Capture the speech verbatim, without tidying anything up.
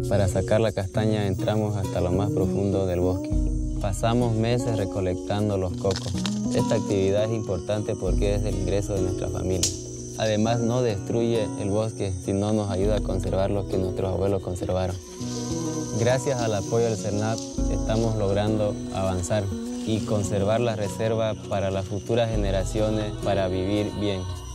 Para sacar la castaña entramos hasta lo más profundo del bosque. Pasamos meses recolectando los cocos. Esta actividad es importante porque es el ingreso de nuestra familia. Además, no destruye el bosque, sino nos ayuda a conservar lo que nuestros abuelos conservaron. Gracias al apoyo del CERNAP estamos logrando avanzar y conservar la reserva para las futuras generaciones para vivir bien.